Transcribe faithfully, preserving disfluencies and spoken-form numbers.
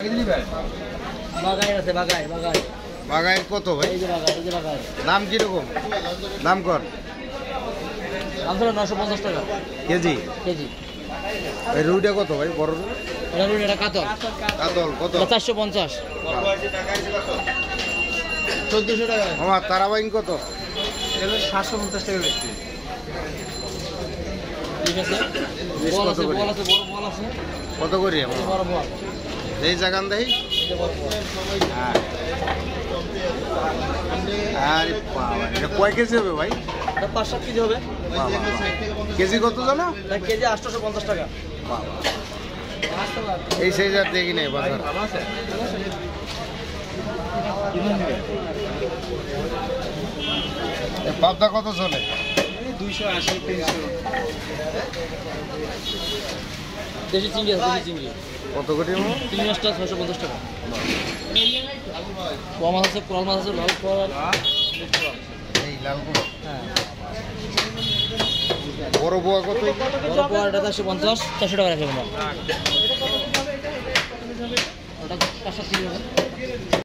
বাগাই আছে বাগাই বাগাই বাগাই কত ভাই? এই যে বাগাই এই যে বাগাই দাম কিরকম? দাম কর। দাম ধরো নশো পঞ্চাশ টাকা কেজি। কেজি। এই রুইটা কত ভাই? বড় রুই এটা রুই, এটা কাতল। কাতল কত? চারশো পঞ্চাশ। চোদ্দশো টাকা। আমার তারাবাইন কত? সাতশো পঞ্চাশ টাকা বেশি। ঠিক আছে। বল আছে, বল আছে, বড় বল আছে। কত করি? বড় বল। এই জাগান দেই। আরে বাবা, এটা কয় কেজি হবে ভাই? এটা পাঁচ সাত কেজি হবে। কেজি কত জানো? কেজি আটশোশো পঞ্চাশ টাকা। এই সাইজ আর দেখি নাই বাজার। পাবদা কত চলে? দুইশো আশি তিনশো। দেশি চিংড়ি আছে, দেশি চিংড়ি কত কোটি? তিন মাছটা ছয়শো পঞ্চাশ টাকা। পোয়া মাছ আছে, কোরাল মাছ আছে, লাল কোরাল। এই লালগুলো। হ্যাঁ। বড় বোয়া কত? বড় পোয়া এটা চারশো পঞ্চাশ, চারশো টাকা রাখে আমরা। ওটা পাঁচ সাত কেজি হবে।